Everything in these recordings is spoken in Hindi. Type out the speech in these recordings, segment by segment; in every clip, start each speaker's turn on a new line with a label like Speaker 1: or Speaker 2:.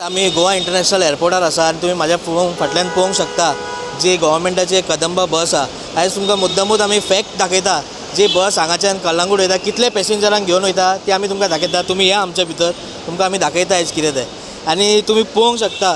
Speaker 1: आम्ही गोवा इंटरनॅशनल एअरपोर्टार आसा आनी तुमी म्हाज्या फाटल्यान पळोवंक शकता जी गव्हर्मेंटाची कदंबा बस आसा। आयज तुमकां मुद्दामूच आमी फॅक्ट दाखयता जी बस हांगाच्यान कलंगूट वयता कितले पॅसेंजरांक घेवन वयता ती आमी तुमकां दाखयता। तुमी या आमच्या भितर, तुमकां आमी दाखयता आयज कितें तें। आनी तुमी पळोवंक शकता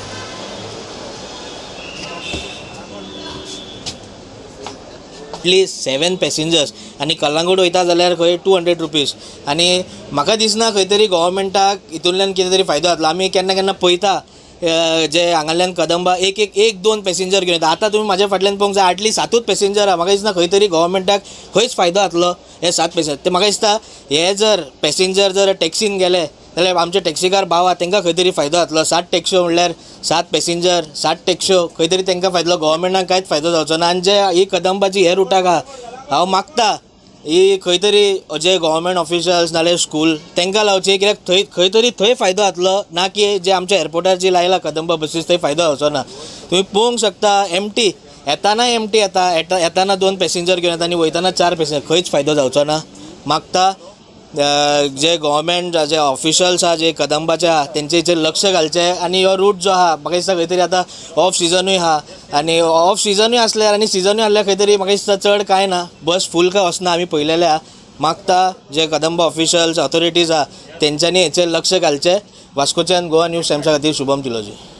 Speaker 1: एटलीस्ट 7 पॅसेंजर्स आनी कलंगूट वयता जाल्यार खंय 200 रुपीज। आनी म्हाका दिसना खंय तरी गव्हर्मेंटाक हितूंतल्यान कितें तरी फायदो जातलो। आमी केन्ना केन्ना पळयता जे हांगाल्यान कदंबा एक दोन पॅसेंजर घेवन येता। आतां तुमी म्हाज्या फाटल्यान पळोवंक जाय हार्डली 7 पॅसेंजर आहा। म्हाका दिसना खंय तरी गव्हर्मेंटाक खंयच फायदो जातलो हे 7 पॅसेंजर। ते म्हाका दिसता हे जर पॅसेंजर जर टॅक्सीन गेले जाल्यार आमचे टॅक्सीकार भाव आहा तांकां खंय तरी फायदो जातलो। 7 टॅक्स्यो म्हणल्यार 7 पॅसेंजर 7 टॅक्स्यो खंय तरी तांकां फायदो, गव्हर्मेंटाक कांयच फायदो जावचो ना। आनी जे ही कदंबाची हे रुटाक आहा हांव मागता ही खंय तरी जे गव्हर्मेंट ऑफिशल्स नाल्यार स्कूल तांकां लावचे, कित्याक खंय तरी थंय फायदो जातलो ना की जे आमच्या एअरपोर्टार जी लायला कदंबा बसीस थंय फायदो जावचो ना। तुमी पळोवंक शकता एमटी येताना एमटी येताना 2 पॅसेंजर घेवन येता आनी वयताना 4 पॅसेंजर, खंयच फायदो जावचो ना। मागता जे गव्हर्मेंट जे ऑफिशल्स आहा जे कदंबाचे आहा तेंचेर लक्ष घालचें आनी हो रूट जो आहा म्हाका दिसता खंय तरी आतां ऑफ सिजनूय आहा आनी ऑफ सिजनूय आसल्यार आनी सिजनूय आसल्यार खंय तरी म्हाका दिसता चड कांय ना, बस फूल काय वचना आमी पळयलेलें आहा। मागता जे कदंबा ऑफिशल्स ऑथॉरिटीज आहा तेंच्यांनी हेचेर लक्ष घालचें। वास्कोच्यान गोवा न्यूज टायम्सा खातीर शुभम तिलोजी।